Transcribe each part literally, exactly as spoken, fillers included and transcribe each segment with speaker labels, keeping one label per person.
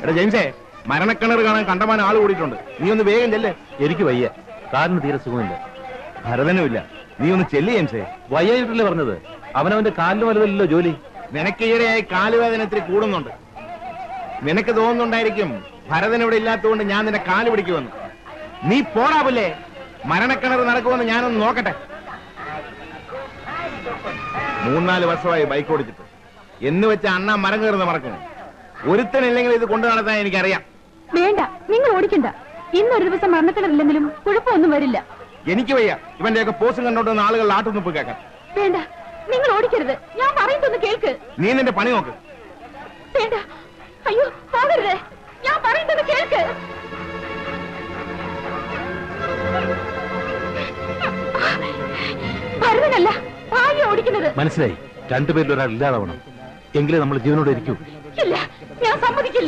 Speaker 1: എടാ ജെയിംസേ, മരണക്കിണർ കാണാൻ കണ്ടമാനം ആള് കൂടിയിട്ടുണ്ട്. നീ ഒന്ന് വേഗം ചെല്ലേ.
Speaker 2: എനിക്ക് വയ്യ, കാലിന് തീരെ സുഖമില്ല.
Speaker 1: ഭരതനുമില്ല, നീ ഒന്ന് ചെല്ലി ജെയിംസേ.
Speaker 2: വയ്യായിട്ടല്ലേ പറഞ്ഞത്? അവനവന്റെ കാലിന് വലുതല്ലോ ജോലി.
Speaker 1: നിനക്ക് ഈയിടെയായി കാലുവേദന ഇത്തിരി കൂടുന്നുണ്ട്. നിനക്ക് തോന്നുന്നുണ്ടായിരിക്കും ഭരതൻ ഇവിടെ ഇല്ലാത്തതുകൊണ്ട് ഞാൻ നിന്നെ കാല് പിടിക്കുമെന്ന്. നീ പോടാവില്ലേ? മരണക്കിണർ നടക്കുമെന്ന് ഞാനൊന്ന് നോക്കട്ടെ. മൂന്നാല് വർഷമായി ബൈക്ക് ഓടിച്ചിട്ട് എന്ന് വെച്ച അണ്ണ മരം കയറുന്ന മറക്കുന്നു. ഒരുത്തനില്ലെങ്കിൽ ഇത് കൊണ്ടു നടത്താൻ എനിക്കറിയാം.
Speaker 3: വേണ്ട, നിങ്ങൾ ഓടിക്കണ്ട. ഇന്നൊരു ദിവസം മരണക്കിണറില്ലെങ്കിലും കുഴപ്പമൊന്നും വരില്ല.
Speaker 1: എനിക്ക് വയ്യ ഇവന്റെയൊക്കെ പോസ്റ്റ് കണ്ടോണ്ടുന്ന ആളുകൾ ആട്ടുന്നുപ്പ് കേൾക്കാൻ.
Speaker 3: വേണ്ട, നിങ്ങൾ ഓടിക്കരുത്. ഞാൻ പറയുന്നൊന്ന് കേൾക്ക്.
Speaker 1: നീ നിന്റെ പണി നോക്ക്.
Speaker 3: വേണ്ട, അയ്യോ പോകരുത്. ഞാൻ പറയുന്നത് കേൾക്ക്. ഭരതനല്ല, ഭാര്യ ഓടിക്കുന്നത്.
Speaker 2: മനസ്സിലായി. രണ്ടുപേരിൽ ഒരാൾ ഇല്ലാതാവണം. എങ്കിലേ നമ്മൾ ജീവനോടെ ഇരിക്കൂ.
Speaker 3: ഇല്ല, ഞാൻ സമ്മതിക്കില്ല.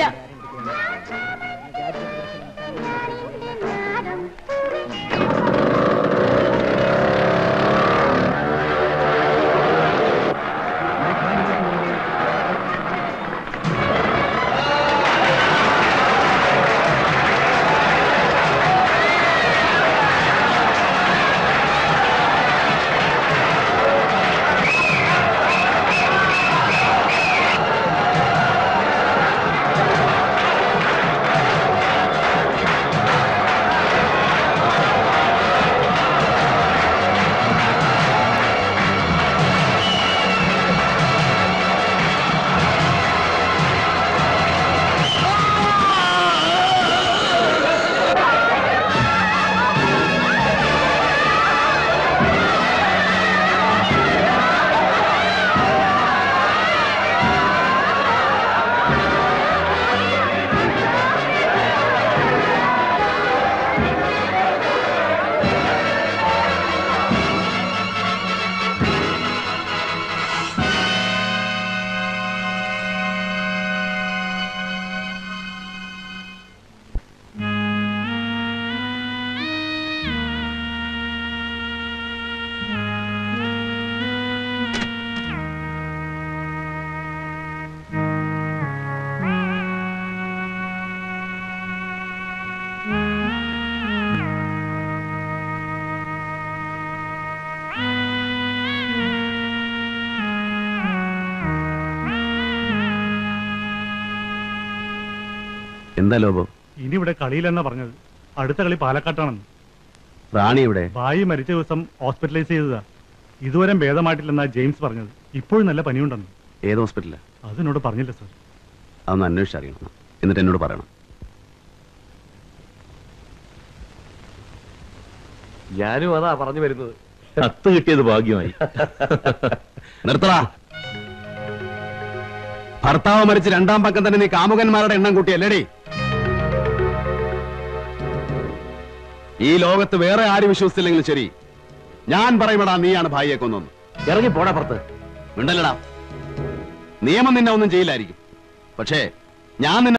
Speaker 2: എന്താ ലോപം?
Speaker 4: ഇനി ഇവിടെ കളിയിലെന്നാ പറഞ്ഞത്. അടുത്ത കളി പാലക്കാട്ടാണെന്ന്.
Speaker 2: റാണി ഇവിടെ
Speaker 4: ഭായി മരിച്ച ദിവസം ഹോസ്പിറ്റലൈസ് ചെയ്തതാ. ഇതുവരെ ഭേദമായിട്ടില്ലെന്നാ ജെയിംസ് പറഞ്ഞത്. ഇപ്പോഴും നല്ല പനിയുണ്ടെന്ന്.
Speaker 2: ഏത് ഹോസ്പിറ്റലാ?
Speaker 4: അതിനോട് പറഞ്ഞില്ല സാർ.
Speaker 2: അതൊന്ന് അന്വേഷിച്ചറിയണം, എന്നിട്ട് എന്നോട് പറയണം.
Speaker 5: ഞാനും അതാ പറഞ്ഞു വരുന്നത്.
Speaker 2: കത്ത് കിട്ടിയത് ഭാഗ്യമായി. നിർത്തടാ. ഭർത്താവ് മരിച്ച് രണ്ടാം പക്കം തന്നെ നീ കാമുകന്മാരുടെ എണ്ണം കൂട്ടിയല്ലേടി? ഈ ലോകത്ത് വേറെ ആര് വിശ്വസിച്ചില്ലെങ്കിലും ശരി, ഞാൻ പറയുമടാ നീയാണ് ഭായിയെ കൊന്നൊന്ന്.
Speaker 5: ഇറങ്ങി പോടാ പുറത്ത്.
Speaker 2: മിണ്ടല്ലടാ. നിയമം നിന്നെ ഒന്നും ചെയ്യില്ലായിരിക്കും, പക്ഷേ ഞാൻ നിന്നെ